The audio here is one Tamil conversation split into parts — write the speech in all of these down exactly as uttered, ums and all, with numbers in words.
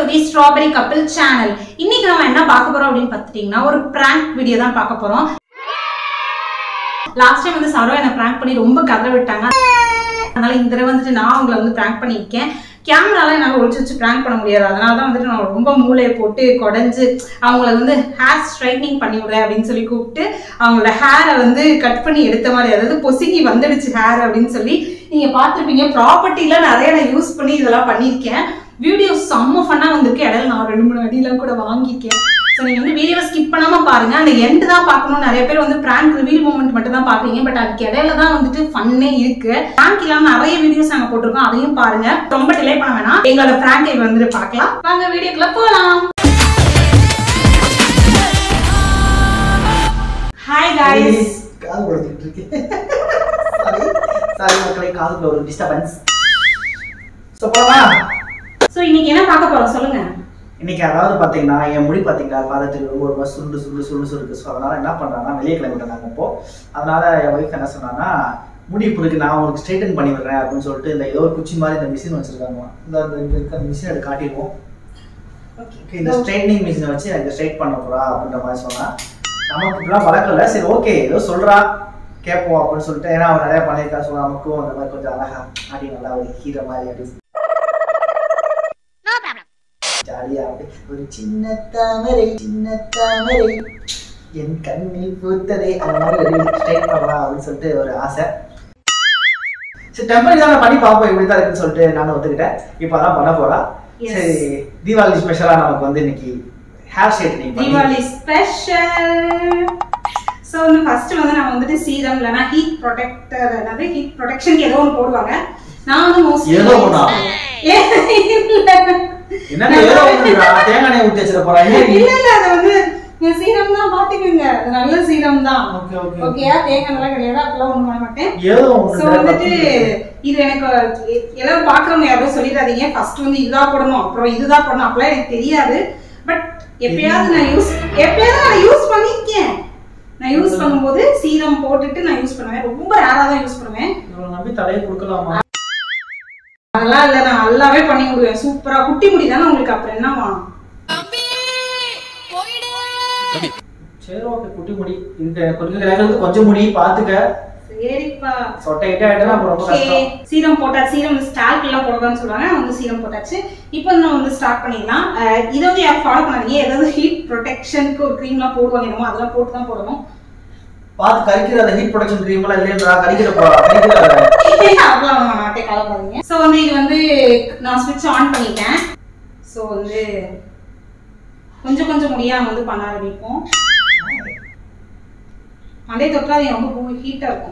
தி ஸ்ட்ராபெரி கப்பிள் சேனல். இன்னைக்கு நம்ம என்ன பார்க்க போறோம் அப்படின்னு பார்த்துட்டீங்கன்னா ஒரு பிராங்க் வீடியோ தான் பார்க்க போறோம். லாஸ்ட் டைம் வந்து சரோ என்ன பிராங்க் பண்ணி ரொம்ப கதற விட்டாங்க. அதனால இந்த தடவை வந்துட்டு நான் அவங்களை வந்து பிராங்க் பண்ணியிருக்கேன். கேமராலாம் என்னால் ஒழிச்சு வச்சு பிராங்க் பண்ண முடியாது. அதனால தான் வந்துட்டு நான் ரொம்ப மூளையை போட்டு குடஞ்சு அவங்கள வந்து ஹேர் ஸ்ட்ரைட்னிங் பண்ணி விடுறேன் அப்படின்னு சொல்லி கூப்பிட்டு அவங்களோட ஹேரை வந்து கட் பண்ணி எடுத்த மாதிரி, அதாவது பொசுங்கி வந்துடுச்சு ஹேர் அப்படின்னு சொல்லி நீங்கள் பார்த்துருப்பீங்க. ப்ராப்பர்ட்டிலாம் நிறைய நான் யூஸ் பண்ணி இதெல்லாம் பண்ணியிருக்கேன். வீடியோ செம்ம ஃபன்னாக வந்திருக்கு. இடையில நான் ரெண்டு மூணு அடியெல்லாம் கூட வாங்கியிருக்கேன். ஸோ நீங்கள் வந்து வீடியோவை ஸ்கிப் பண்ணாமல் பாருங்க. அந்த எண்டு தான் பார்க்கணும். நிறைய பேர் வந்து பிராங்க் ரிவீல் மூமெண்ட் மட்டும் தான் பார்க்குறீங்க. பட் அதுக்கு இடையில தான் வந்துட்டு ஃபன்னே இருக்கு. பிராங்க் இல்லாமல் நிறைய வீடியோஸ் நாங்கள் போட்டிருக்கோம், அதையும் பாருங்க. ரொம்ப டிலே பண்ண வேணாம், எங்களோட பிராங்கை வந்துட்டு பார்க்கலாம். வாங்க வீடியோக்குள்ள போகலாம். Hi guys. காது கொடுத்துட்டு இருக்கேன். சாரி சாரி மக்களே, காதுல ஒரு டிஸ்டர்பன்ஸ். சோ போலாமா? சோ இன்னைக்கு என்ன பார்க்க போறோம் சொல்லுங்க. இன்னைக்கு அதாவது பாத்தீங்கன்னா என் முடி பாத்தீங்கன்னா பாதத்துக்கு ரொம்ப ரொம்ப சுருண்டு சுருண்டு சுருண்டு சுருக்கு. ஸோ அதனால என்ன பண்றாங்கன்னா வெளியே கிளம்பிட்டாங்க. இப்போ அதனால என் ஒய்ஃப் என்ன சொன்னாங்கன்னா, முடி இப்போ இருக்கு, நான் உங்களுக்கு ஸ்ட்ரைட்டன் பண்ணி விடுறேன் அப்படின்னு சொல்லிட்டு இந்த ஏதோ ஒரு குச்சி மாதிரி இந்த மிஷின் வச்சிருக்காங்க. இந்த இந்த மிஷின் எடுத்து காட்டிடுவோம். ஓகே, இந்த ஸ்ட்ரைட்னிங் மிஷினை வச்சு எனக்கு ஸ்ட்ரைட் பண்ண போறா அப்படின்ற மாதிரி சொன்னா. நமக்கு இப்பெல்லாம் பழக்கம் இல்லை. சரி ஓகே, ஏதோ சொல்றா கேட்போம் அப்படின்னு சொல்லிட்டு, ஏன்னா அவர் நிறைய பண்ணியிருக்கா. ஸோ நமக்கும் அந்த மாதிரி கொஞ்சம் அழகா ஆடி நல்லா ஒரு ஹீரோ மாதிரி அப்படி ஜாலியா ஒரு சின்ன தாமரை சின்ன தாமரை என் கண்ணில் பூத்ததே அந்த மாதிரி ஒரு ஸ்ட்ரைட் பண்ணலாம் அப்படின்னு சொல்லிட்டு ஒரு ஆசை. சரி டெம்பரரி தான் பண்ணி பார்ப்போம் இப்படி தான் இருக்குன்னு சொல்லிட்டு நானும் ஒத்துக்கிட்டேன். இப்போ அதான் பண்ண போறா. சரி, தீபாவளி ஸ்பெஷலா நமக்கு வந்து இன்னைக்கு hair straightening Deepavali special. So வந்து ஃபர்ஸ்ட் வந்து நான் வந்துட்டு சீரம் இல்லனா ஹீட் ப்ரொடெக்டர், அதாவது ஹீட் ப்ரொடெக்ஷனுக்கு ஏதோ ஒன்னு போடுவாங்க. நான் வந்து மோஸ்ட்லி ஏதோ ஒண்ணா என்ன ஏதோ ஒண்ணுடா தேங்காய் எண்ணெய் ஊத்தி வச்சிர போறாங்க. இல்ல இல்ல, அது வந்து சீரம் தான், பாத்துக்கங்க. அது நல்ல சீரம் தான். ஓகே ஓகே ஓகேயா, தேங்காய் எண்ணெய் கிடையாது, அப்பலாம் ஒண்ணும் பண்ண மாட்டேன். ஏதோ ஒண்ணு. சோ வந்துட்டு இது எனக்கு எல்லாரும் பாக்குறவங்க யாரும் சொல்லிடாதீங்க ஃபர்ஸ்ட் வந்து இதுதான் போடணும் அப்புறம் இதுதான் போடணும் அப்பலாம் எனக்கு தெரியாது. பட் எப்பயாவது நான் யூஸ் எப்பயாவது நான் யூஸ் பண்ணிருக்கேன். நான் யூஸ் பண்ணும்போது சீரம் போட்டுட்டு நான் யூஸ் பண்ணுவேன். ரொம்ப ரேரா தான் யூஸ் பண்ணுவேன். இவ்வளவு நம்பி தலையை கொடுக்கலாமா? அதெல்லாம் இல்ல, நான் நல்லாவே பண்ணி விடுவேன். சூப்பரா. குட்டி முடி தானே உங்களுக்கு, அப்புறம் என்னவா? சரி ஓகே, குட்டி முடி இந்த கொஞ்சம் கொஞ்சம் முடி பாத்துக்க. சரிப்பா. சொட்டைட்டே ஆயிட்டா அப்புறம் ரொம்ப கஷ்டம். சீரம் போட்டா சீரம் வந்து ஸ்டால்க் எல்லாம் போடுவான்னு சொல்லுவாங்க. நான் வந்து சீரம் போட்டாச்சு. இப்போ நம்ம வந்து ஸ்டார்ட் பண்ணிடலாம். இதை வந்து யாரும் ஃபாலோ பண்ணாதீங்க. ஏதாவது ஹீட் ப்ரொடெக்ஷனுக்கு ஒரு க்ரீம்லாம் போடுவாங்க, என்னமோ அதெல்லாம் போட்டு தான் போடணும். பாத்து கரிக்கிற அந்த ஹீட் ப்ரொடெக்ஷன் க்ரீம் எல்லாம் இல்லையா? கரிக்கிற போறா கரிக்கிற அதெல்லாம் நாட்டே கலப்பாதீங்க. ஸோ வந்து இது வந்து நான் ஸ்விட்ச் ஆன் பண்ணிட்டேன். ஸோ வந்து கொஞ்சம் கொஞ்சம் முடியாம வந்து பண்ண ஆரம்பிப்போம். மண்டே தொட்டா அது ரொம்ப ஹீட்டா இருக்கும்.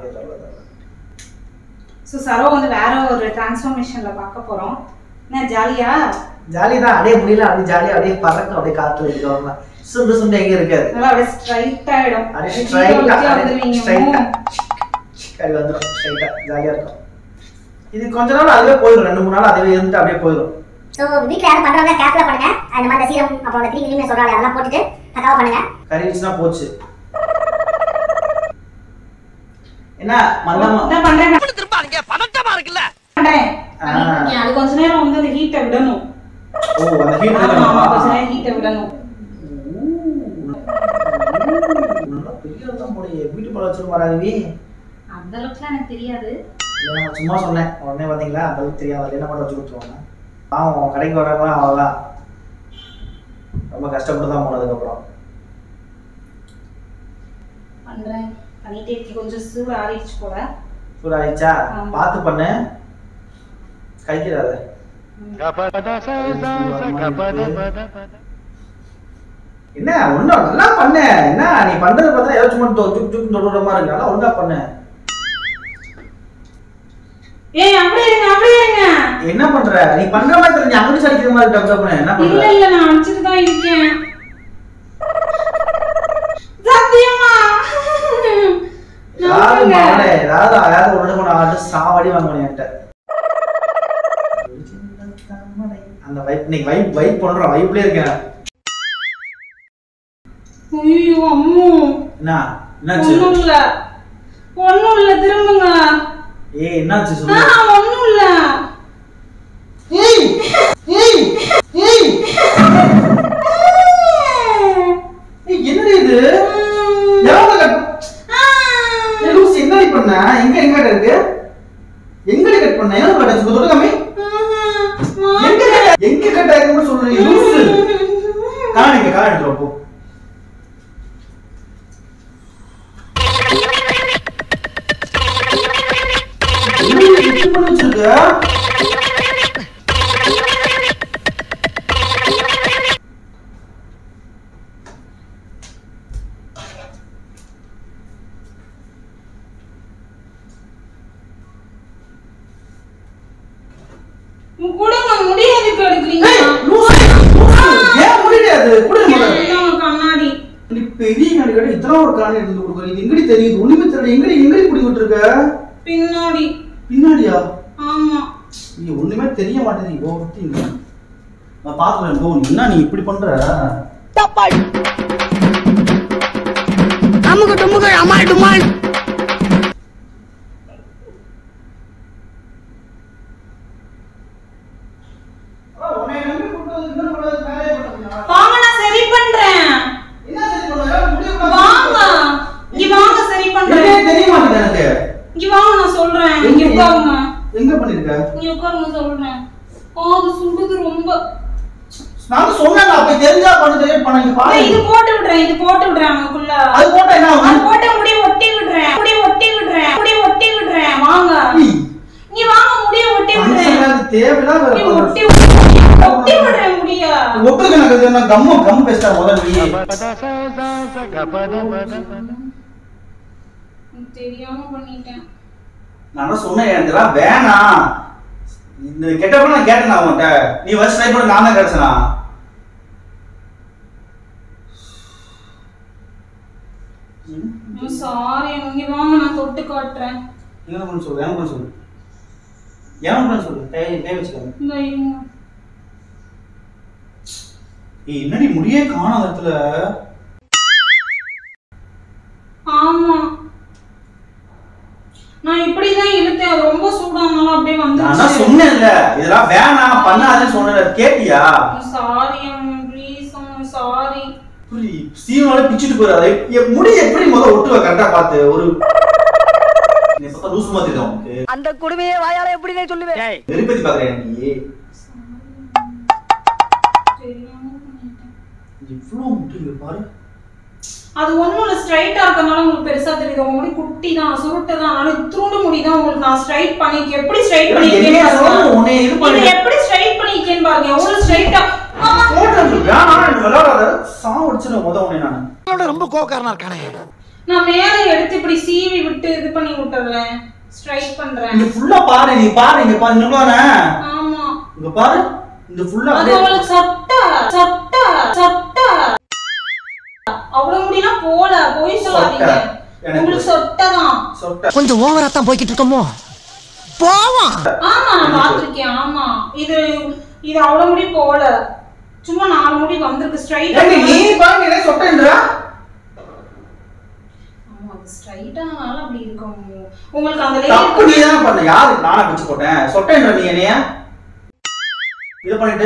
ஸோ சரோ வந்து வேற ஒரு டிரான்ஸ்ஃபர்மேஷன்ல பார்க்க போறோம். என்ன ஜாலியா? ஜாலி தான். அப்படியே முடியல, அப்படியே ஜாலியா அப்படியே பறக்க அப்படியே காத்து வைக்கிறோம். சுண்டு சுண்டு எங்க இருக்காது, நல்லா அப்படியே ஸ்ட்ரைட் ஆயிடும். அப்படியே ஸ்ட்ரைட்டா ஸ்ட்ரைட்டா கறி வந்துடும். ஸ்ட்ரைட்டா ஜாலியா இருக்கும். இது கொஞ்ச நாள் அதுவே போயிடும், ரெண்டு மூணு நாள் அதுவே இருந்து அப்படியே போயிடும். சோ வீட்ல யாரும் பண்றவங்க கேர்ஃபுல்லா பண்ணுங்க. அந்த மாதிரி சீரம் அப்புறம் அந்த க்ரீம் க்ரீம் சொல்றாங்க, அதெல்லாம் போட்டுட்டு பக்காவா பண்ணுங்க. கறி வச்சுனா போச்சு. என்ன மல்லமா என்ன பண்றேன் திருப்பாங்க பதட்டமா இருக்குல்ல பண்றேன். நீ அது கொஞ்ச நேரம் வந்து அந்த ஹீட்ட விடணும். ஓ அந்த ஹீட் விடணும், கொஞ்ச நேரம் ஹீட்ட விடணும். நல்லா பெரிய தான் போடுங்க. வீட்டு போல வச்சு வராதீ. அந்த அளவுக்கு எனக்கு தெரியாது. நான் சும்மா சொன்னேன். உடனே பாத்தீங்களா அந்த அளவுக்கு தெரியாது. என்ன மட்டும் வச்சு கொடுத்துருவாங்க. பாவம் கடைக்கு வரவங்க அவ்வளோதான் ரொம்ப கஷ்டப்பட்டு தான் போனதுக்கு அப்புறம் பண்றேன். பண்ணிட்டே இருக்கு. கொஞ்சம் சூடு ஆறிடுச்சு போல. சூடு ஆயிடுச்சா? பார்த்து பண்ணு, கழிக்கிறாத. என்ன ஒன்னும் நல்லா பண்ணு. என்ன நீ பண்றது பார்த்தா ஏதாச்சும் மட்டும் ஜுக் ஜுக் தொடுற மாதிரி இருக்கு. நல்லா ஒழுங்கா பண்ணு. ஏய் அப்படியே இருங்க, அப்படியே இருங்க. என்ன பண்ற? நீ பண்ற மாதிரி தெரியல, நீ அங்கிட்டு சரிக்கிற மாதிரி டப் டப்னு என்ன பண்ற? இல்ல இல்ல, நான் அடிச்சிட்டு தான் இருக்கேன். சத்தியமா யாரு மாடே ஏதாவது யாராவது ஒண்ணு கொண்டு ஆட்டு சாவடி வாங்கணும் என்கிட்ட. அந்த வைப் நீ வைப் வைப் பண்ற வைப்லயே இருக்கேன். ஐயோ அம்மு. என்ன என்னாச்சு? ஒண்ணும் இல்ல ஒண்ணும் இல்ல, திரும்புங்க. ஏய் என்னாச்சு சொல்லு. ஆ ஒண்ணும் இல்ல. ஏய் ஏய் ஏய் பண்ண எங்க எங்க இருக்கு எங்க கட் பண்ண என்ன கட் ஆச்சு தொட்டு காமி எங்க எங்க கட் ஆயிடுன்னு சொல்றீங்க லூசு காணிங்க காண எடுத்து போ என்ன பண்ணி வச்சிருக்க குடுங்க முடியாது எடுக்கிறீங்க ஏன் முடியாது குடுங்க கண்ணாடி நீ பெரிய கண்ணாடி கடை இத்தனை ஒரு கண்ணாடி எடுத்து கொடுக்குற இது எங்கடி தெரியுது ஒண்ணுமே தெரியல எங்கடி எங்கடி குடி விட்டுருக்க பின்னாடி பின்னாடியா ஆமா நீ ஒண்ணுமே தெரிய மாட்டேங்குது ஓ ஒட்டிங்க நான் பாத்துறேன் போ நீ என்ன நீ இப்படி பண்ற டப்பாய் அமுக டுமுக அமால் டுமால் வாங்க நான் சரி பண்றேன் என்ன சரி பண்ற முடிய வாங்க இங்க வாங்க சரி பண்றேன் தெரிய மாட்டேங்குது எனக்கு இங்க வாங்க நான் சொல்றேன் இங்க உட்காருங்க எங்க பண்ணிருக்க இங்க உட்காருங்க சொல்றேன் காது சுடுது ரொம்ப நான் சொன்னேன் அப்ப தெரிஞ்சா பண்ணு தெரிய பண்ண இங்க பாரு இது போட்டு விடுறேன் இது போட்டு விடுறேன் நமக்குள்ள அது போட்டா என்ன அது போட்டு முடி ஒட்டி விடுறேன் முடி ஒட்டி விடுறேன் முடி ஒட்டி விடுறேன் வாங்க நீ வாங்க முடி ஒட்டி விடுறேன் அது தேவையில்ல வேற நீ ஒட்டி ஒட்டி விடுறேன் முடியா ஒட்டுக்கு எனக்கு என்ன கம்ம கம் பேஸ்டா முதல்ல நீ தெரியாம பண்ணிட்டேன் நான் சொன்னேன் இதெல்லாம் வேணாம் இந்த கெட்டப்ப நான் கேட்டேன் அவன்கிட்ட நீ வச்சு ட்ரை பண்ண நான் தான் கிடைச்சனா சாரி இங்க வாங்க நான் தொட்டு காட்டுறேன் என்ன பண்ண சொல்லு என்ன பண்ண சொல்லு என்ன பண்ண சொல்லு கை கை வச்சுக்க இந்த இருங்க ஏய் என்னடி முடியே காணோம் இடத்துல ஆமா நான் இப்படிதான் இழுத்தேன் ரொம்ப சூடானால அப்படியே வந்துருச்சு நான் சொன்னேன்ல இதெல்லாம் வேணாம் பண்ணாதேன்னு சொன்னேன் கேட்டியா சாரி அம்மா ப்ளீஸ் அம்மா சாரி புரி சீனால பிச்சிட்டு போறாரு முடி எப்படி முத ஒட்டுவ கரெக்டா பார்த்து ஒரு நீ பத்த லூஸ் மாதிரி தான் உனக்கு அந்த குடுமையே வாயால எப்படி நான் சொல்லுவேன் வெறுப்பதி பாக்குறேன் நீ தெரியாம பண்ணிட்டேன் இவ்ளோ முடி பாரு அது ஒண்ணும் இல்ல ஸ்ட்ரைட்டா இருக்கனால உங்களுக்கு பெருசா தெரியுது உங்க முடி குட்டி தான் சுருட்டு தான் ஆனா இத்ரூண்டு முடி தான் உங்களுக்கு நான் ஸ்ட்ரைட் பண்ணிக்க எப்படி ஸ்ட்ரைட் பண்ணிருக்கேன் உன்னை இது பண்ணி எப்படி ஸ்ட்ரைட் பண்ணிருக்கேன் பாருங்க எவ்வளவு ஸ்ட்ரைட்டா போட்டேன் வேணா நான் விளையாடாத சாவு அடிச்சுன முத உன்னை நான் ரொம்ப கோவக்காரனா இருக்கானே நான் மேல எடுத்து இப்படி சீவி விட்டு இது பண்ணி விட்டுறேன் ஸ்ட்ரைட் பண்றேன் இங்க ஃபுல்லா பாரு நீ பாரு இங்க பாரு இன்னும் ஆமா இங்க பாரு இந்த ஃபுல்லா அது உங்களுக்கு சொட்ட சொட்ட சொட்ட அவ்வளவு முடினா போல போய் சொல்லாதீங்க உங்களுக்கு சொட்டதான் சொட்ட கொஞ்சம் ஓவரா தான் போய்கிட்டு இருக்கோமோ போவோம் ஆமா நான் பாத்துர்க்கேன் ஆமா இது இது அவ்வளவு முடி போல சும்மா நாலு முடி வந்திருக்கு ஸ்ட்ரைட்டா நீ பாரு நீ சொட்டேன்ற ஆமா அது ஸ்ட்ரைட்டானால அப்படி இருக்கும் உங்களுக்கு அந்த தப்பு நீ தான் பண்ண யாரு நானா பிச்சு போட்டேன் சொட்டேன்ற நீ என்னைய இது பண்ணிட்டு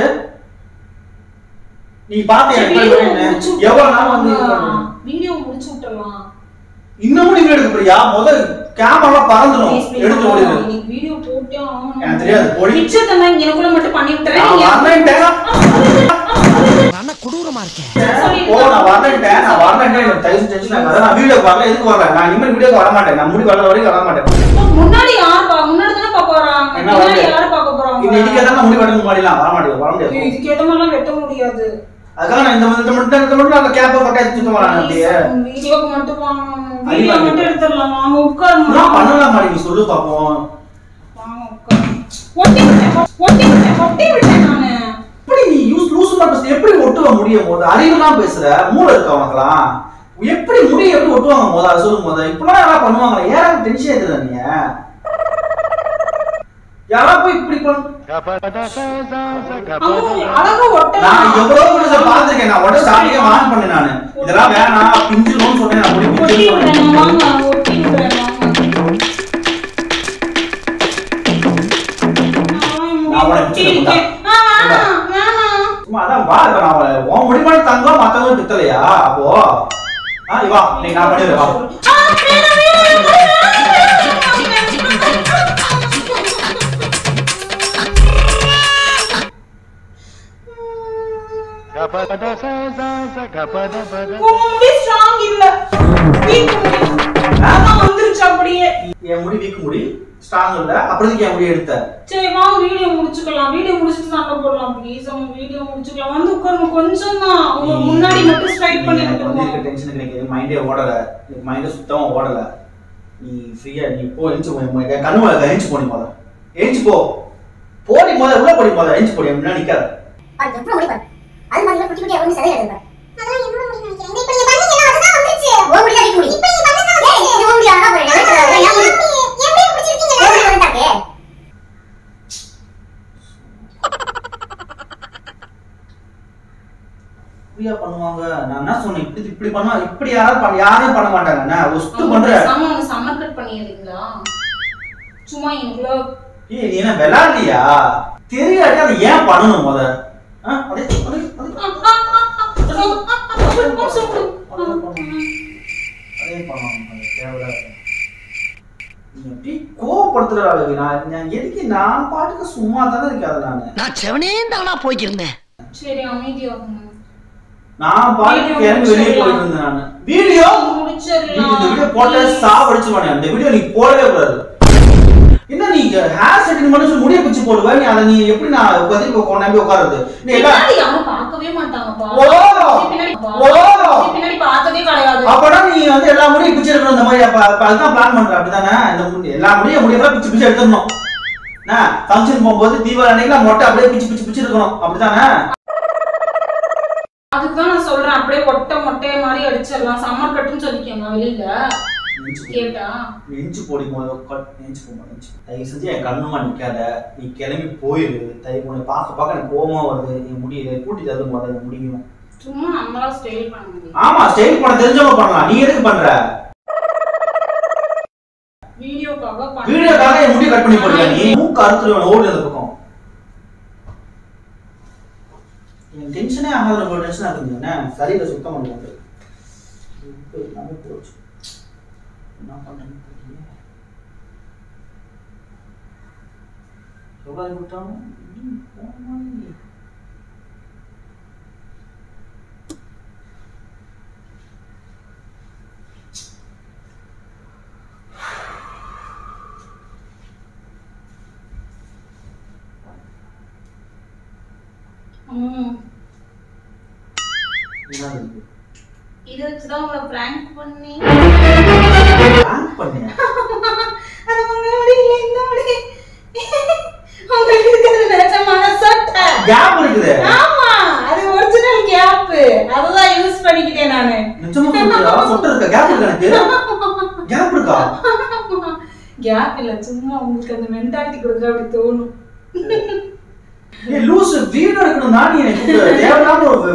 நீ பாத்து எனக்கு எவ்வளவு நாள் வந்து வீடியோ முடிச்சு விட்டுறலாம் இன்னமும் நீ எடுக்க போறியா முத கேமரா பறந்துடும் எடுத்து ஓடிடு நீ வீடியோ போட்டே ஆகணும் எனக்கு தெரியாது போடி பிக்சர் தந்தா எனக்குள்ள மட்டும் பண்ணி விட்டுறேன் நான் வரேன்டா நான் குடூரமா இருக்கேன் ஓ நான் வரேன்டா நான் வரேன்டா எனக்கு டைம் டென்ஷன் ஆகாத நான் வீடியோ வரல எதுக்கு வரல நான் இனிமே வீடியோக்கு வர மாட்டேன் நான் முடி வர வரைக்கும் வர மாட்டேன் முன்னாடி யார் பா முன்னாடி தான பாக்க வராங்க முன்னாடி யார் பாக்க போறாங்க இன்னைக்கு தான் முடி வெட்ட முடியலாம் வர மாட்டேன் வர முடியாது இதுக்கு ஏத்த மாதிரிலாம் வெட்ட முடியாது அதுக்காக நான் இந்த இந்த மட்டும் இந்த மட்டும் அந்த கேப்ப பட்ட எடுத்து வரேன் அப்படியே வீடியோக்கு மட்டும் வாங்க வீடியோ மட்டும் எடுத்துறலாம் வாங்க உட்காருங்க நான் பண்ணலாம் மாதிரி நீ சொல்லு பாப்போம் வாங்க உட்காருங்க ஒட்டி விட்டேன் ஒட்டி விட்டேன் ஒட்டி விட்டேன் நானு எப்படி நீ யூஸ் லூஸ் பேச எப்படி ஒட்டுவ முடியும் போது அறிவுலாம் பேசுற மூளை இருக்க உனக்குலாம் எப்படி முடிய எப்படி ஒட்டுவாங்க போது அதை சொல்லும் போது இப்பெல்லாம் யாரா பண்ணுவாங்களா ஏன் டென்ஷன் ஏத்துற நீ யாரா போய் இப்படி பண்ணு அழகா ஒட்ட நான் எவ்வளவு பெருசா பாத்துருக்கேன் நான் உடனே ஸ்டார்டிங்கே வான் பண்ணேன் நானு இதெல்லாம் வேணாம் பிஞ்சிரும் சொன்னேன் நான் முடி ஒட்டி பிஞ்சிரும் விடுறேன் சொன்னேன் வாங்க ஒட்டி விடுறேன் நான் உனக்கு பிடிச்சது ஆ வேணாம் வேணாம் சும்மா அதான் வா இப்ப நான் அவளை உன் முடிமான தங்கம் மத்தவங்க பித்தலையா அப்போ ஆ வா நீ நான் பண்ணிடுறேன் வா ஆ வேணாம் வேணாம் என் முடி வீக்கு முடி ஸ்ட்ராங் இல்ல அப்படியே என் முடி எடுத்த சரி வாங்க வீடியோ முடிச்சுக்கலாம் வீடியோ முடிச்சிட்டு சண்டை போடலாம் ப்ளீஸ் அவங்க வீடியோ முடிச்சுக்கலாம் வந்து உட்காருங்க கொஞ்சம் தான் உங்க முன்னாடி மட்டும் ஸ்ட்ரைட் பண்ணி விட்டுருங்க டென்ஷனுக்கு எனக்கு மைண்டே ஓடல எனக்கு மைண்டே சுத்தமா ஓடல நீ ஃப்ரீயா நீ போ எஞ்சி போ கண்ணு எஞ்சி போடி போத எஞ்சி போ போடி போத உள்ள போடி போத எஞ்சி போடி முன்னாடி நிக்காத அது எப்படி முடிப்பாரு அது மாதிரி குட்டி குட்டி அவன் சரி எடுப்பாரு அதெல்லாம் என்னோட முடி நினைக்கிறேன் இப்போ நீ பண்ணீங்க அதுதான் வந்துருச்சு ஓ முடியா நீ முடி இப்போ நீ பண்ணா ஏய் இது ஓ முடியா நான் போறேன் நான் முடி எப்படி பிடிச்சிருக்கீங்க நான் வந்துட்டே ஃப்ரீயா பண்ணுவாங்க நான் என்ன சொன்னேன் இப்படி இப்படி பண்ணா இப்படி யாரும் பண்ண யாரையும் பண்ண மாட்டாங்க நான் ஒஸ்ட் பண்ற சாமா உங்க சம்மர் கட் பண்ணிடுறீங்களா சும்மா இவ்ளோ ஏய் நீ என்ன விளையாடுறியா தெரியாட்டி அதை ஏன் பண்ணணும் முத அதே அதே அதே பண்ணணும் தேவையா நீ எப்படி கோவப்படுத்துறாங்க நான் நான் எதுக்கு நான் பாட்டுக்கு சும்மா தானே இருக்காது நான் நான் செவனே தானா போய்க்கிருந்தேன் சரி அமைதியாகுங்க நான் பாட்டுக்கு இறங்கி வெளியே போயிட்டு இருந்தேன் நான் வீடியோ முடிச்சிரலாம் இந்த வீடியோ போட்ட சாவடிச்சுவானே அந்த வீடியோ நீ போடவே கூடாது என்ன நீங்க ஹேர் செட்டிங் பண்ணி சொல்லி முடிய பிச்சு போடுவ நீ அத நீ எப்படி நான் உட்கார்ந்து உட்கார்ந்து நம்பி உட்கார்றது நீ எல்லாம் யாரும் பார்க்கவே மாட்டாங்கப்பா ஓ பின்னாடி ஓ பின்னாடி பார்த்ததே கிடையாது அப்படா நீ வந்து எல்லா முடியும் பிச்சு எடுக்கணும் இந்த மாதிரி அப்ப அதுதான் பிளான் பண்ற அப்படிதானே இந்த முடி எல்லா முடியும் முடியலாம் பிச்சு பிச்சு எடுத்துடணும் நான் ஃபங்க்ஷன் போகும்போது தீபாவளி அன்னைக்கு மொட்டை அப்படியே பிச்சு பிச்சு பிச்சு இருக்கணும் அப்படிதானே அதுதான் நான் சொல்றேன் அப்படியே ஒட்ட மொட்டை மாதிரி அடிச்சிடலாம் சம்மர் கட்டுன்னு சொல்லிக்கோங்க வெளியில கேட்டா நெஞ்சு போடி போது நெஞ்சு போமா நெஞ்சு தயவு செஞ்சு என் கண்ணுமா நிக்காத நீ கிளம்பி போயிரு தயவு உன்னை பார்க்க பார்க்க எனக்கு கோவமா வருது என் முடிய கூட்டி தருது முதல்ல முடியும் சும்மா நம்மளா ஸ்டைல் பண்ண முடியும் ஆமா ஸ்டைல் பண்ண தெரிஞ்சவங்க பண்ணலாம் நீ எதுக்கு பண்ற வீடியோக்காக பண்ண வீடியோக்காக என் முடிய கட் பண்ணி போடுற நீ மூக்கு அறுத்துருவன ஓடி அந்த பக்கம் என் டென்ஷனே ஆகாத ரொம்ப டென்ஷனா இருக்குங்க சரியில்லை சுத்தம் பண்ணுவாங்க நம்ம போச்சு என்ன பண்றேன்னு தெரியல எவ்வளவு விட்டாலும் இத வச்சுதான் உங்களை பிராங்க் பண்ணி பிராங்க் பண்ணியா அது உங்க முடி இல்ல இந்த முடி உங்களுக்கு இருக்கிறது நிஜமான சட்டை கேப் இருக்குது ஆமா அது ஒரிஜினல் கேப் அதுதான் யூஸ் பண்ணிக்கிட்டேன் நானு நிஜமா சொல்றியா சொட்ட இருக்க கேப் இருக்கா எனக்கு கேப் இருக்கா கேப் இல்ல சும்மா உங்களுக்கு அந்த மென்டாலிட்டி கொடுக்க அப்படி தோணும் ஏய் லூஸ் வீடியோ எடுக்கணும் நான் நீ எனக்கு தேவையில்லாம ஒரு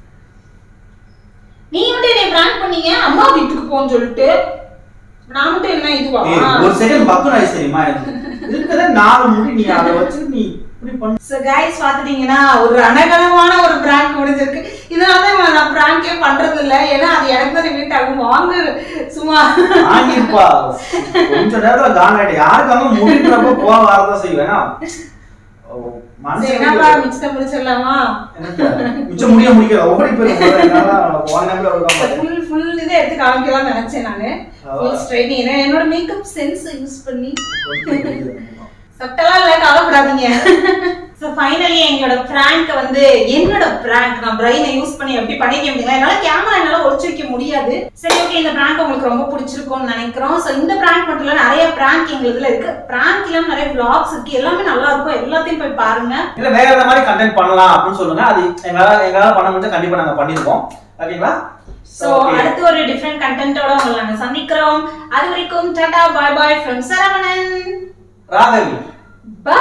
நீ மட்டும் என்ன பிராங்க் பண்ணீங்க அம்மா வீட்டுக்கு போன்னு சொல்லிட்டு நான் மட்டும் என்ன இதுவா ஒரு செகண்ட் பக்கு நாய் தெரியுமா இருக்கதே நாலு முடி நீ அதை வச்சு நீ இப்படி பண்ணு சோ गाइस பாத்துட்டீங்கன்னா ஒரு அனகலமான ஒரு பிராங்க் முடிஞ்சிருக்கு இதனால நான் பிராங்கே பண்றது இல்ல ஏன்னா அது எனக்கு தான் ரிவீட் ஆகும் வாங்க சும்மா ஆங்கிப்பா கொஞ்ச நேரத்துல காணாடி யாருக்காக முடின்றப்ப போக வரதா செய்வேனா மனசே என்னப்பா மிச்சம் முடிச்சிரலாமா மிச்சம் முடிய முடியல ஓடி போய் என்னால போன நேரத்துல ஒரு காம் ஃபுல் ஃபுல் இத எடுத்து காமிக்கலாம் நினைச்சேன் நானு ஃபுல் ஸ்ட்ரைட்னிங் என்னோட மேக்கப் சென்ஸ் யூஸ் பண்ணி சட்டலாம் இல்ல கவலைப்படாதீங்க சோ ஃபைனலி எங்களோட பிராங்க் வந்து என்னோட பிராங்க் நான் பிரைனை யூஸ் பண்ணி எப்படி பண்ணிக்க முடியல என்னால கேமரா என்னால ஒளிச்சு வைக்க முடியாது சரி ஓகே இந்த பிராங்க் உங்களுக்கு ரொம்ப பிடிச்சிருக்கும்னு நினைக்கிறோம் சோ இந்த பிராங்க் மட்டும் இல்ல நிறைய பிராங்க் எங்களுதுல இருக்கு பிராங்க் இல்லாம நிறைய vlogs இருக்கு எல்லாமே நல்லா இருக்கும் எல்லாத்தையும் போய் பாருங்க இல்ல வேற ஏதாவது மாதிரி கண்டென்ட் பண்ணலாம் அப்படின்னு சொல்லுங்க அது எங்களால எங்களால பண்ண முடிஞ்சா கண்டிப்பா நாங்க பண்ணிருக்கோம் ஓகேங்களா சோ அடுத்து ஒரு டிஃபரண்ட் கண்டென்ட்டோட உங்களை நாங்க சந்திக்கிறோம் அது வரைக்கும் tata bye bye from Saravanan Raghavi bye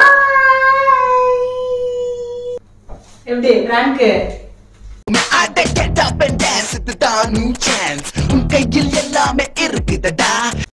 எப்படி prank I get up and dance, it's the new chance. உன் கையில் எல்லாமே இருக்குதடா.